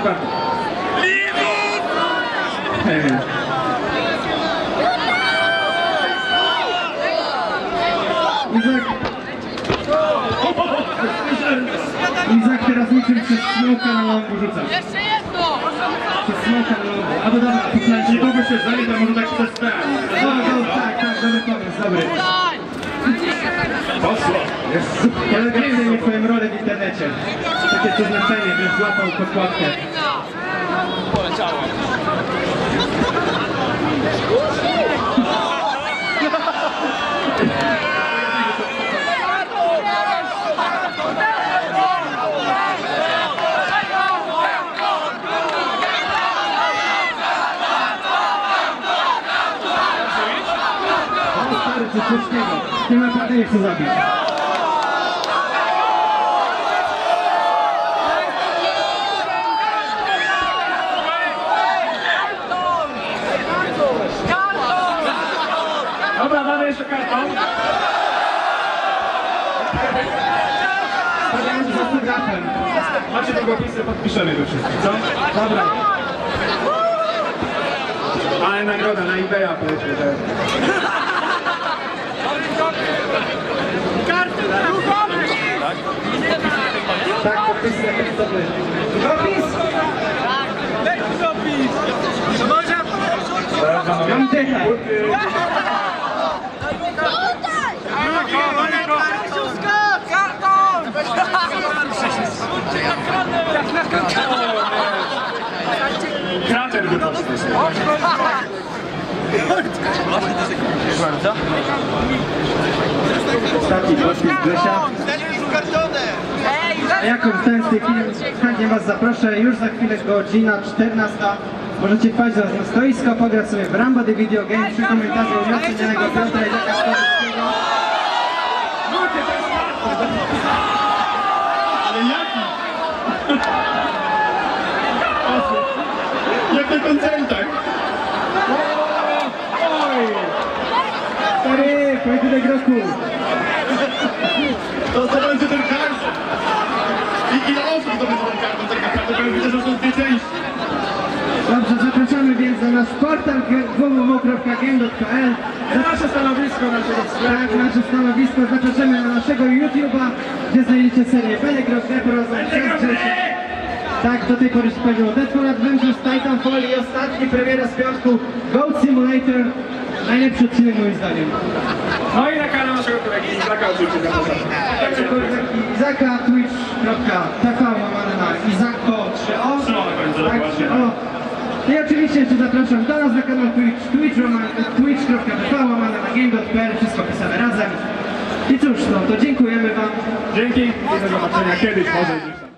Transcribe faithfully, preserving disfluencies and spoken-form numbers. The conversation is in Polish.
bardzo. Izak... Izak teraz niczym przez smoka na longu rzuca. Jeszcze jedno! Przez smoka na longu. Albo dobra, poklęcie. Nie mogę się zajść, a może tak przez ten. O, o, tak, tak, dobry pomysł, dobry. Poszło. Jest kolega mi twoją rolę w internecie. Takie przeznaczenie, że złapał podkładkę. Poleciało. Coś śmiesznego. Nie naprawdę nie chcę zabić. Dobra, mamy jeszcze karton. Podałem za fotografem. Macie długopisy, podpiszemy to wszystko, co? Dobra. Ale nagroda na eBaya poleci. Karty na długopis! Tak, podpis jak istotny. Długopis! Tak, długopis! Mam dychę. Krater wypadł. Ostatni podpis Grzesia. A Jakub Stęsny film, chętnie was zaproszę. Już za chwilę godzina czternasta. Możecie wpaść do nas na stoisko, pograć sobie w Rambo The Video Game przy komentarzu nieocenionego Piotra Izaka Stawickiego. Ale jaki? Jak na koncertach. Oj! Stary, pojedynek roku. To co będzie ten karton? I ile osób to będzie ten karton? Tak naprawdę, bo ja widzę, że są dwie części. Dobrze, zapraszamy więc na nasz portal w w w kropka game kropka p l. Nasze stanowisko naszego Tak, nasze stanowisko. Zapraszamy na naszego YouTube'a, gdzie znajdziecie serię Belek Rock prowadzoną przez Grzesia. Tak, do tej pory się pojawiło Deadpool Adventures, Titanfall i ostatni premiera z piątku Goat Simulator. Najlepszy odcinek moim zdaniem. No i na kanał naszego kolegi Izaka oczywiście zapraszamy. Izaka twitch kropka t v łamane na Izako trzy o. trzy o na końcu, Tak, dokładnie. trzy o. I oczywiście jeszcze zapraszam do nas na kanał Twitch, twitch kropka t v łamane na game kropka p l. Wszystko pisane razem. I cóż, no to dziękujemy wam. Dzięki i do zobaczenia kiedyś, może gdzieś tam.